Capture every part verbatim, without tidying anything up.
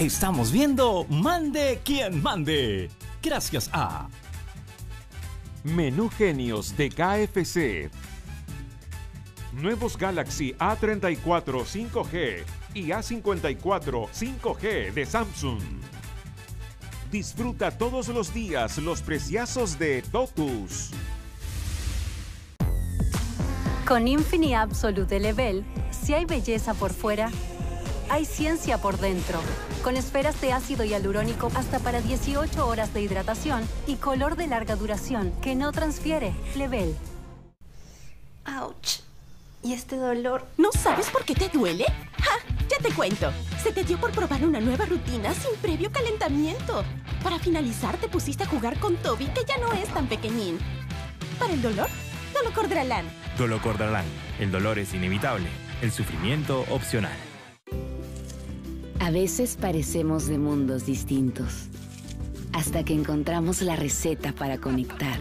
Estamos viendo Mande quien mande. Gracias a Menú Genios de K F C. Nuevos Galaxy A treinta y cuatro cinco G y A cincuenta y cuatro cinco G de Samsung. Disfruta todos los días los preciazos de Totus. Con Infini Absolute Level, si hay belleza por fuera, hay ciencia por dentro. Con esferas de ácido hialurónico hasta para dieciocho horas de hidratación y color de larga duración que no transfiere. Level. ¡Auch! ¿Y este dolor? ¿No sabes por qué te duele? ¡Ja! Ya te cuento. Se te dio por probar una nueva rutina sin previo calentamiento. Para finalizar, te pusiste a jugar con Toby, que ya no es tan pequeñín. Para el dolor, Dolocordralan. Dolocordralan. El dolor es inevitable. El sufrimiento opcional. A veces parecemos de mundos distintos, hasta que encontramos la receta para conectar.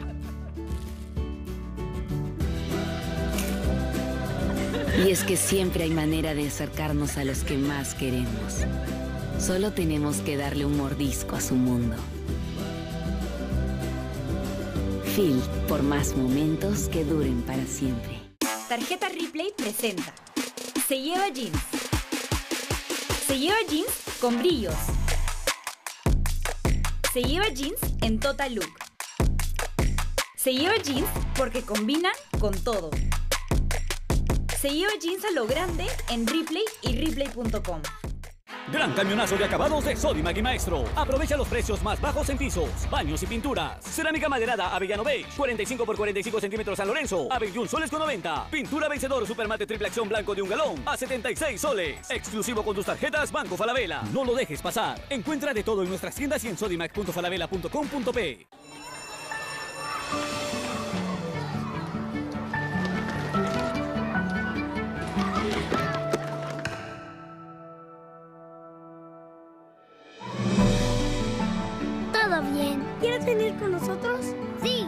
Y es que siempre hay manera de acercarnos a los que más queremos. Solo tenemos que darle un mordisco a su mundo. Phil, por más momentos que duren para siempre. Tarjeta Ripley presenta Se lleva jeans. Se lleva jeans con brillos. Se lleva jeans en total look. Se lleva jeans porque combinan con todo. Se lleva jeans a lo grande en Ripley y Ripley punto com. Gran camionazo de acabados de Sodimac y Maestro. Aprovecha los precios más bajos en pisos, baños y pinturas. Cerámica maderada Avellano Beige, cuarenta y cinco por cuarenta y cinco centímetros San Lorenzo, a veintiún soles con noventa. Pintura vencedor Supermate triple acción blanco de un galón, a setenta y seis soles. Exclusivo con tus tarjetas Banco Falabella. No lo dejes pasar. Encuentra de todo en nuestras tiendas y en sodimac punto falabella punto com punto pe. Bien. ¿Quieres venir con nosotros? Sí.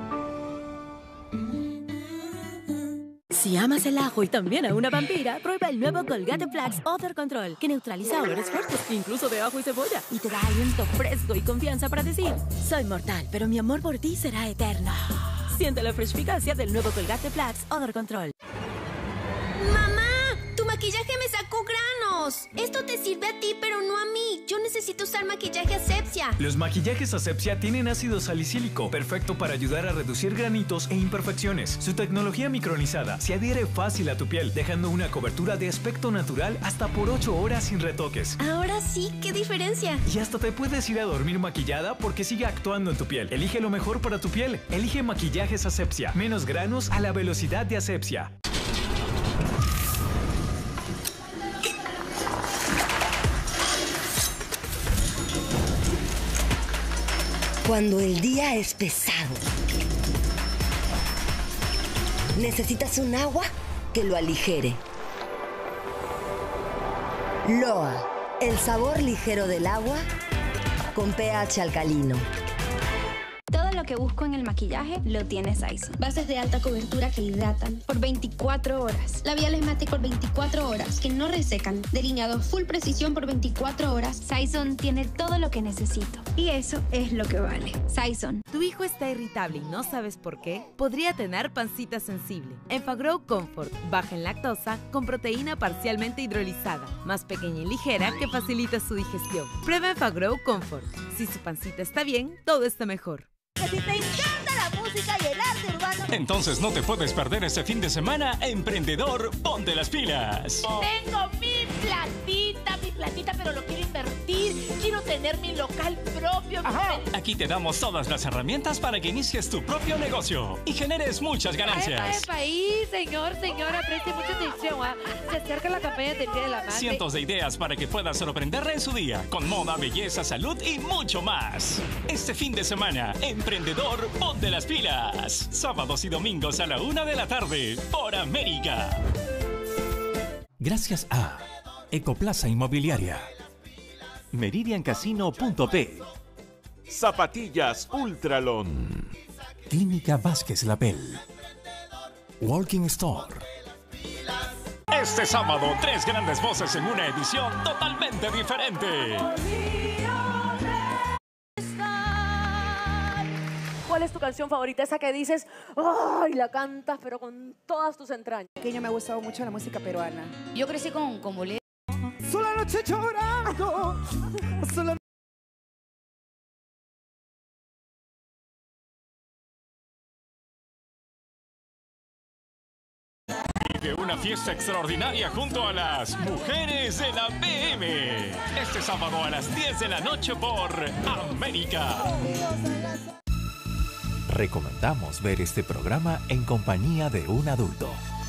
Si amas el ajo y también a una vampira, prueba el nuevo Colgate Flax Odor Control, que neutraliza olores fuertes, incluso de ajo y cebolla, y te da aliento fresco y confianza para decir: soy mortal, pero mi amor por ti será eterno. Siente la freshificacia del nuevo Colgate Flax Odor Control. ¡Mamá! ¡Tu maquillaje me sacó granos! Esto te sirve a ti, pero no a mí. Yo necesito usar maquillaje Asepsia. Los maquillajes Asepsia tienen ácido salicílico, perfecto para ayudar a reducir granitos e imperfecciones. Su tecnología micronizada se adhiere fácil a tu piel, dejando una cobertura de aspecto natural hasta por ocho horas sin retoques. Ahora sí, ¿qué diferencia? Y hasta te puedes ir a dormir maquillada porque sigue actuando en tu piel. Elige lo mejor para tu piel. Elige maquillajes Asepsia. Menos granos a la velocidad de Asepsia. Cuando el día es pesado, necesitas un agua que lo aligere. Loa, el sabor ligero del agua con pH alcalino. Todo lo que busco en el maquillaje lo tiene Saison. Bases de alta cobertura que hidratan por veinticuatro horas. Labiales mate por veinticuatro horas que no resecan. Delineados full precisión por veinticuatro horas. Saison tiene todo lo que necesito. Y eso es lo que vale. Saison. ¿Tu hijo está irritable y no sabes por qué? Podría tener pancita sensible. Enfagrow Comfort, baja en lactosa, con proteína parcialmente hidrolizada, más pequeña y ligera que facilita su digestión. Prueba Enfagrow Comfort. Si su pancita está bien, todo está mejor. Que si te encanta la música y el arte urbano, entonces no te puedes perder este fin de semana Emprendedor Ponte las Pilas. Tengo mi platita, mi platita, pero lo quiero invertir. Quiero tener mi local propio. Ajá. Aquí te damos todas las herramientas para que inicies tu propio negocio y generes muchas ganancias. Epa, epa, ahí, señor, señora, preste mucha atención. ¿eh? Se acerca la campaña del Día de la Madre. Cientos de ideas para que puedas sorprenderla en su día, con moda, belleza, salud y mucho más. Este fin de semana, Emprendedor Ponte las Pilas. Sábados y domingos a la una de la tarde, por América. Gracias a Ecoplaza Inmobiliaria, Meridian Casino punto pe, Zapatillas Ultralon, Clínica Vázquez Lapel, Walking Store, Este sábado, tres grandes voces en una edición totalmente diferente. ¿Cuál es tu canción favorita? Esa que dices, ¡ay! La cantas, pero con todas tus entrañas. Pequeño me ha gustado mucho la música peruana. Yo crecí con, con bolero. Sola noche llorando. Sola... Vive una fiesta extraordinaria junto a las mujeres de la B M. Este sábado a las diez de la noche por América. Recomendamos ver este programa en compañía de un adulto.